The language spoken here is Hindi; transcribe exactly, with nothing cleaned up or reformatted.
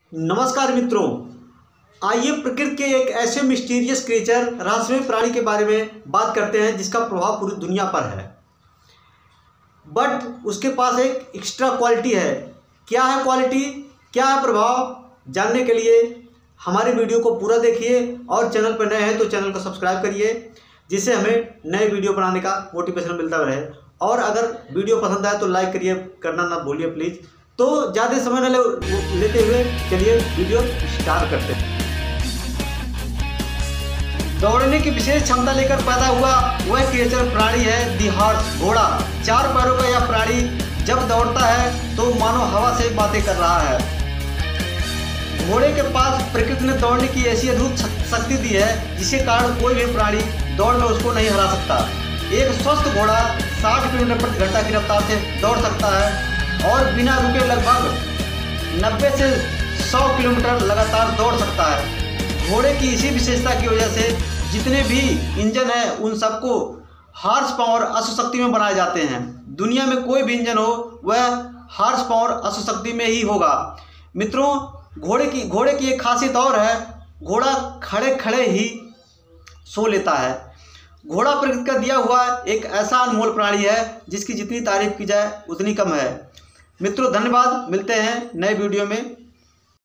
नमस्कार मित्रों, आइए प्रकृति के एक ऐसे मिस्टीरियस क्रिएचर रहस्यमय प्राणी के बारे में बात करते हैं जिसका प्रभाव पूरी दुनिया पर है, बट उसके पास एक एक्स्ट्रा क्वालिटी है। क्या है क्वालिटी, क्या है प्रभाव, जानने के लिए हमारी वीडियो को पूरा देखिए और चैनल पर नए हैं तो चैनल को सब्सक्राइब करिए, जिससे हमें नए वीडियो बनाने का मोटिवेशन मिलता रहे। और अगर वीडियो पसंद आए तो लाइक करिए, करना ना भूलिए प्लीज़। तो ज़्यादा समय न ले, लेते हुए चलिए वीडियो स्टार्ट करते हैं। दौड़ने की विशेष क्षमता लेकर पैदा हुआ वह क्रिएचर प्राणी है दी हॉर्स, घोड़ा। चार पैरों का यह प्राणी जब दौड़ता है तो मानो हवा से बातें कर रहा है। घोड़े के पास प्रकृति ने दौड़ने की ऐसी अद्भुत शक्ति दी है जिसके कारण कोई भी प्राणी दौड़ में उसको नहीं हरा सकता। एक स्वस्थ घोड़ा साठ किलोमीटर प्रति घंटा की रफ्तार से दौड़ सकता है और बिना रुके लगभग नब्बे से सौ किलोमीटर लगातार दौड़ सकता है। घोड़े की इसी विशेषता की वजह से जितने भी इंजन हैं उन सबको हार्स पावर अश्वशक्ति में बनाए जाते हैं। दुनिया में कोई भी इंजन हो वह हार्स पावर अश्वशक्ति में ही होगा। मित्रों, घोड़े की घोड़े की एक खासियत और है, घोड़ा खड़े खड़े ही सो लेता है। घोड़ा प्रकृति का दिया हुआ एक ऐसा अनमोल प्राणी है जिसकी जितनी तारीफ की जाए उतनी कम है। मित्रों धन्यवाद, मिलते हैं नए वीडियो में।